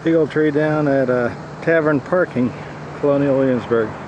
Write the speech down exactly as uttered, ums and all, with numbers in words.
Big old tree down at uh, Tavern Parking, Colonial Williamsburg.